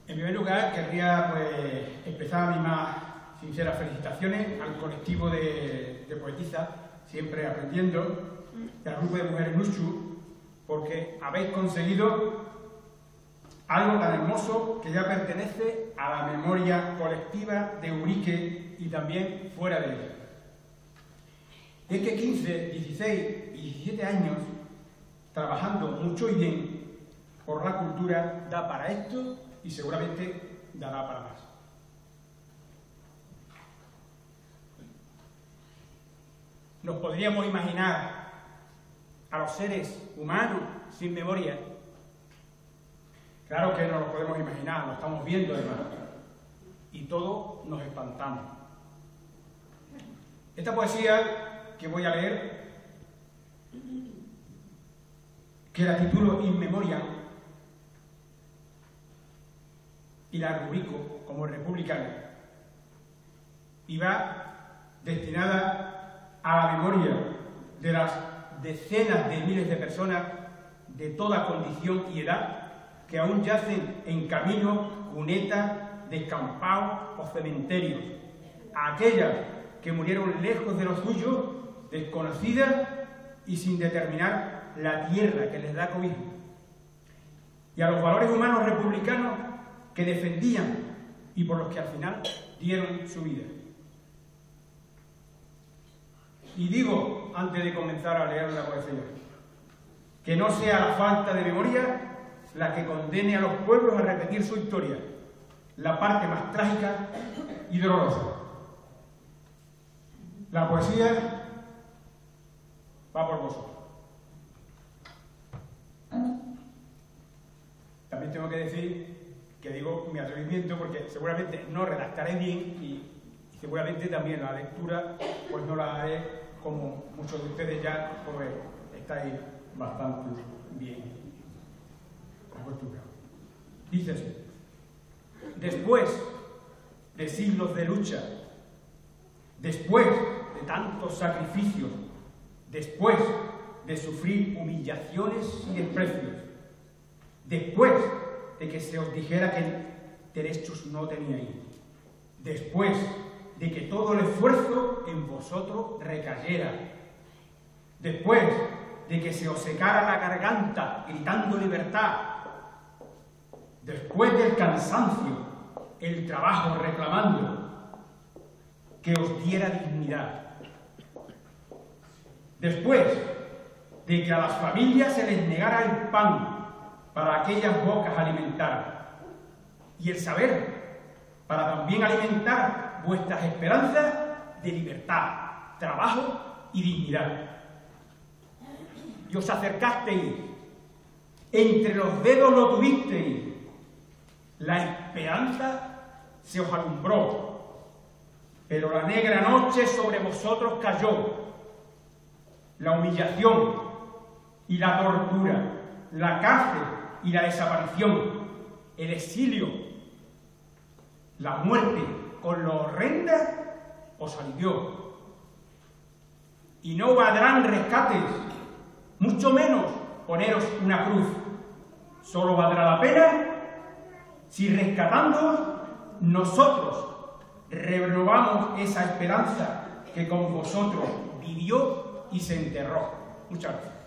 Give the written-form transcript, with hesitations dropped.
En primer lugar, querría expresar mis más sinceras felicitaciones al colectivo de poetisas, siempre aprendiendo, y al grupo de mujeres Nuchu, porque habéis conseguido algo tan hermoso que ya pertenece a la memoria colectiva de Urique y también fuera de ella. Es que 15, 16 y 17 años trabajando mucho y bien por la cultura da para esto y seguramente dará para más. Nos podríamos imaginar a los seres humanos sin memoria. Claro que no lo podemos imaginar, lo estamos viendo además. Y todos nos espantamos. Esta poesía que voy a leer, que la titulo In Memoriam y la rubrico como republicana, y va destinada a la memoria de las decenas de miles de personas de toda condición y edad que aún yacen en caminos, cunetas, descampados o cementerios, a aquellas que murieron lejos de los suyos, desconocidas y sin determinar la tierra que les da cobijo, y a los valores humanos republicanos que defendían y por los que al final dieron su vida. Y digo, antes de comenzar a leer la poesía, que no sea la falta de memoria la que condene a los pueblos a repetir su historia, la parte más trágica y dolorosa. La poesía va por vosotros. También tengo que decir que digo mi atrevimiento porque seguramente no redactaré bien y seguramente también la lectura pues no la haré como muchos de ustedes ya pues estáis bastante bien acostumbrados. Dice así: después de siglos de lucha, después de tantos sacrificios, después de sufrir humillaciones y desprecios, después de que se os dijera que derechos no teníais, después de que todo el esfuerzo en vosotros recayera, después de que se os secara la garganta gritando libertad, después del cansancio, el trabajo reclamando que os diera dignidad, después de que a las familias se les negara el pan para aquellas bocas alimentar y el saber para también alimentar vuestras esperanzas de libertad, trabajo y dignidad. Y os acercasteis, entre los dedos lo tuvisteis, la esperanza se os alumbró, pero la negra noche sobre vosotros cayó, la humillación y la tortura, la cárcel y la desaparición, el exilio, la muerte con lo horrenda os alivió. Y no valdrán rescates, mucho menos poneros una cruz. Solo valdrá la pena si rescatándoos nosotros renovamos esa esperanza que con vosotros vivió y se enterró. Muchas gracias.